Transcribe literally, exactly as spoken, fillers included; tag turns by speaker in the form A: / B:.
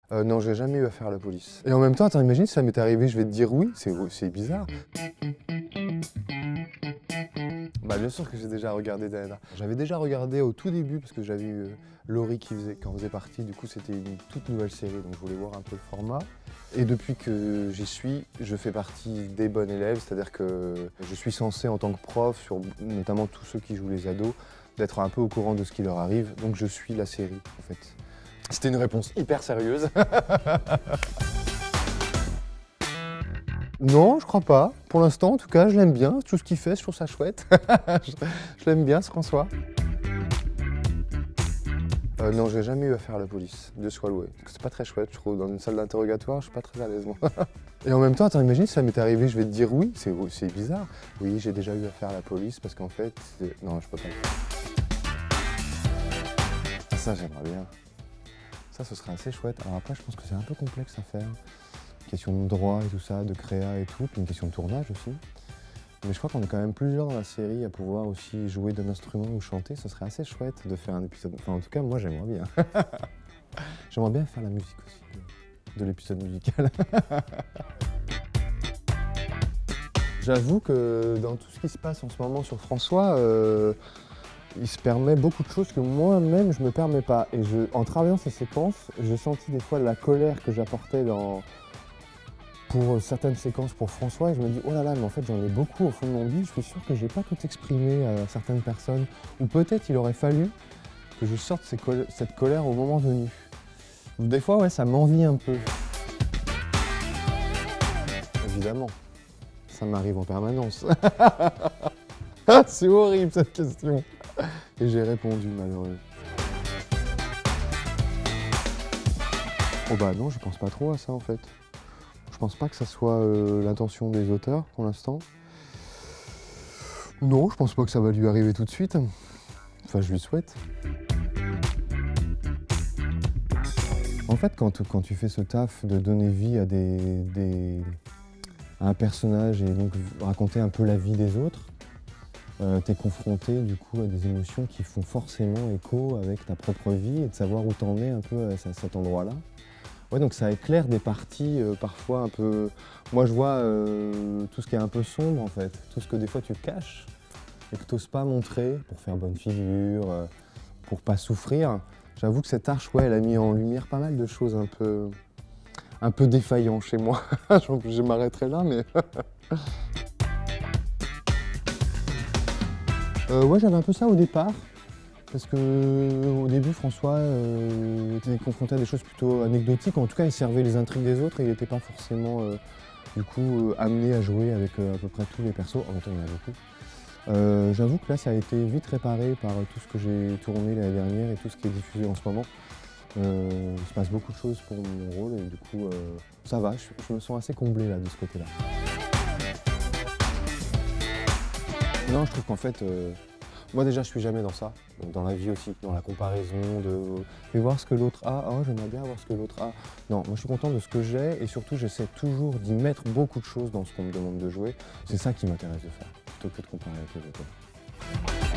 A: Euh, non, j'ai jamais eu affaire à la police. Et en même temps, attends, imagine si ça m'était arrivé, je vais te dire oui, c'est c'est bizarre. Bah bien sûr que j'ai déjà regardé Diana. J'avais déjà regardé au tout début parce que j'avais eu euh, Laurie qui, faisait, qui en faisait partie, du coup c'était une toute nouvelle série, donc je voulais voir un peu le format. Et depuis que j'y suis, je fais partie des bons élèves, c'est-à-dire que je suis censé en tant que prof, sur notamment tous ceux qui jouent les ados, d'être un peu au courant de ce qui leur arrive, donc je suis la série en fait. C'était une réponse hyper sérieuse. Non, je crois pas. Pour l'instant, en tout cas, je l'aime bien. Tout ce qu'il fait, je trouve ça chouette. je je l'aime bien, ce François. Euh, non, j'ai jamais eu affaire à la police, de soit loué. C'est pas très chouette, je trouve. Dans une salle d'interrogatoire, je suis pas très à l'aise, moi. Et en même temps, attends, imagine si ça m'était arrivé, je vais te dire oui, c'est c'est bizarre. Oui, j'ai déjà eu affaire à la police parce qu'en fait, c'est- non, je peux pas le faire. Ah, ça, j'aimerais bien. Ça, ce serait assez chouette. Alors après, je pense que c'est un peu complexe à faire. Question de droit et tout ça, de créa et tout, puis une question de tournage aussi. Mais je crois qu'on est quand même plusieurs dans la série à pouvoir aussi jouer d'un instrument ou chanter. Ce serait assez chouette de faire un épisode. Enfin, en tout cas, moi, j'aimerais bien. J'aimerais bien faire la musique aussi de, de l'épisode musical. J'avoue que dans tout ce qui se passe en ce moment sur François, euh, il se permet beaucoup de choses que moi-même je me permets pas. Et je, en travaillant ces séquences, j'ai senti des fois la colère que j'apportais dans, pour certaines séquences pour François. Et je me dis, oh là là, mais en fait j'en ai beaucoup au fond de mon bide. Je suis sûr que j'ai pas tout exprimé à certaines personnes. Ou peut-être il aurait fallu que je sorte ces col cette colère au moment venu. Des fois, ouais, ça m'envie un peu. Évidemment, ça m'arrive en permanence. C'est horrible cette question. Et j'ai répondu, malheureux. Oh bah non, je pense pas trop à ça en fait. Je pense pas que ça soit euh, l'intention des auteurs pour l'instant. Non, je pense pas que ça va lui arriver tout de suite. Enfin, je lui souhaite. En fait, quand, quand tu fais ce taf de donner vie à, des, des, à un personnage et donc raconter un peu la vie des autres, Euh, t'es confronté du coup à des émotions qui font forcément écho avec ta propre vie et de savoir où t'en es un peu à cet endroit-là. Ouais, donc ça éclaire des parties euh, parfois un peu... Moi je vois euh, tout ce qui est un peu sombre en fait, tout ce que des fois tu caches et que t'oses pas montrer pour faire bonne figure, euh, pour pas souffrir. J'avoue que cette arche, ouais, elle a mis en lumière pas mal de choses un peu, un peu défaillantes chez moi. Je m'arrêterai là, mais... Euh, ouais, j'avais un peu ça au départ, parce que au début, François euh, était confronté à des choses plutôt anecdotiques. En tout cas, il servait les intrigues des autres et il n'était pas forcément euh, du coup euh, amené à jouer avec euh, à peu près tous les persos. En même temps, il y en a beaucoup. Euh, J'avoue que là, ça a été vite réparé par tout ce que j'ai tourné l'année dernière et tout ce qui est diffusé en ce moment. Euh, il se passe beaucoup de choses pour mon rôle et du coup, euh, ça va. Je, je me sens assez comblé là de ce côté-là. Non, je trouve qu'en fait, euh, moi déjà je suis jamais dans ça, donc dans la vie aussi, dans la comparaison, de mais voir ce que l'autre a, oh j'aimerais bien voir ce que l'autre a. Non, moi je suis content de ce que j'ai et surtout j'essaie toujours d'y mettre beaucoup de choses dans ce qu'on me demande de jouer. C'est ça qui m'intéresse de faire, plutôt que de comparer avec les autres.